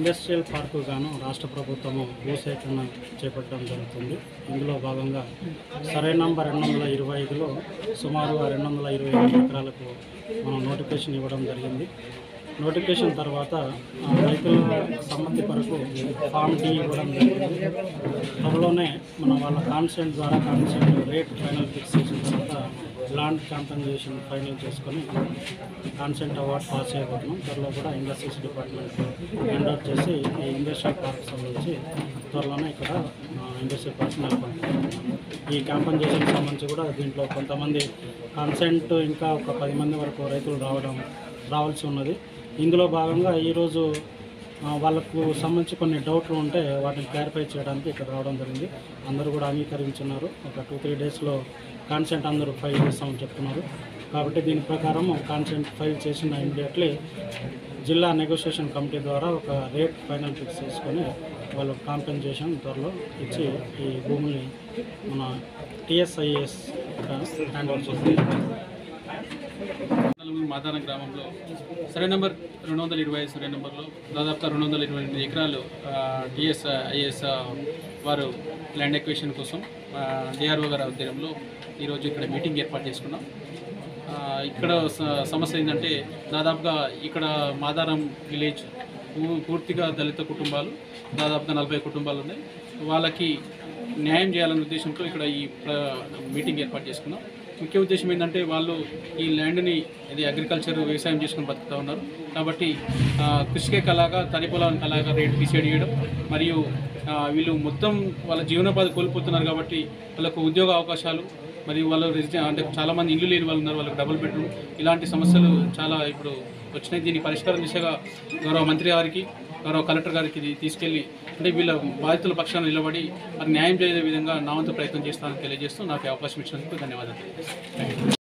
Industrial park గాను రాష్ట్ర ప్రభుత్వము భూసేకరణ చేపట్టడం జరుగుతుంది. ఇందులో భాగంగా సర్వే నంబర్ 225లో సుమారు 225 ఎకరాలకు మనం నోటిఫికేషన్ ఇవ్వడం జరిగింది. నోటిఫికేషన్ తర్వాత రైతుల సమ్మతి కొరకు ఫామ్ డి ఇవ్వడం జరిగింది. త్వరలోనే మన వాళ్ళ కాన్సెంట్ ద్వారా కాన్సెంట్ రేట్ ఫైనల్ ఫిక్స్ చేసిన తర్వాత ల్యాండ్ కాంపెన్సేషన్ ఫైనల్ చేసుకొని కాన్సెంట్ అవార్డ్ పాస్ అయిపోతున్నాం. త్వరలో కూడా ఇండస్ట్రీస్ డిపార్ట్మెంట్ హ్యాండ్ చేసి ఈ ఇండస్ట్రియల్ పార్క్ సంబంధించి త్వరలోనే ఇక్కడ ఇండస్ట్రియల్ పార్క్ నెలకొల్పుతున్నాం. ఈ కాంపెన్సేషన్ సంబంధించి కూడా దీంట్లో కొంతమంది కాన్సెంట్ ఇంకా ఒక 10 మంది వరకు రైతులు రావాల్సి ఉన్నది. ఇందులో భాగంగా ఈరోజు వాళ్ళకు సంబంధించి కొన్ని డౌట్లు ఉంటే వాటిని క్లారిఫై చేయడానికి ఇక్కడ రావడం జరిగింది. అందరూ కూడా అంగీకరించున్నారు. ఒక 2-3 డేస్లో కాన్సెంట్ అందరూ ఫైల్ చేస్తామని చెప్తున్నారు. కాబట్టి దీని ప్రకారం కాన్సెంట్ ఫైల్ చేసిన ఇమ్మీడియట్లీ జిల్లా నెగోషియేషన్ కమిటీ ద్వారా ఒక రేట్ ఫైనల్ ఫిక్స్ చేసుకొని వాళ్ళు కాంపెన్సేషన్ త్వరలో ఇచ్చి ఈ భూముల్ని మన టీఎస్ఐఎస్ హ్యాండ్ ఓవర్ చేస్తుంది. మాదారం గ్రామంలో సర్వే నెంబర్ 225 సర్వే నెంబర్లో దాదాపుగా 228 ఎకరాలు టీఎస్ఐఎస్ వారు ల్యాండ్ ఎక్విజిషన్ కోసం డిఆర్ఓ గారి ఆధ్వర్యంలో ఈరోజు ఇక్కడ మీటింగ్ ఏర్పాటు చేసుకున్నాం. ఇక్కడ సమస్య ఏంటంటే దాదాపుగా ఇక్కడ మాదారం విలేజ్ పూర్తిగా దళిత కుటుంబాలు, దాదాపుగా 40 కుటుంబాలు ఉన్నాయి. వాళ్ళకి న్యాయం చేయాలనే ఉద్దేశంతో ఇక్కడ ఈ మీటింగ్ ఏర్పాటు చేసుకున్నాం. ముఖ్య ఉద్దేశం ఏంటంటే వాళ్ళు ఈ ల్యాండ్ని ఇది అగ్రికల్చర్ వ్యవసాయం చేసుకుని బతుకుతూ ఉన్నారు. కాబట్టి కృషికే కలాగా తడి పొలానికి అలాగా రేటు డిసైడ్ చేయడం, మరియు వీళ్ళు మొత్తం వాళ్ళ జీవనోపాధి కోల్పోతున్నారు. కాబట్టి వాళ్ళకు ఉద్యోగ అవకాశాలు మరియు వాళ్ళు అంటే చాలామంది ఇల్లు లేని వాళ్ళు ఉన్నారు, వాళ్ళకి డబుల్ బెడ్రూమ్ ఇలాంటి సమస్యలు చాలా ఇప్పుడు వచ్చినాయి. దీని పరిష్కారం దిశగా గౌరవ మంత్రి గారికి, గౌరవ కలెక్టర్ గారికి తీసుకెళ్ళి అంటే వీళ్ళ బాధితుల పక్షాన నిలబడి మరి న్యాయం చేసే విధంగా నా వంతు ప్రయత్నం చేస్తానని తెలియజేస్తూ నాకు అవకాశం ఇచ్చినందుకు ధన్యవాదాలు.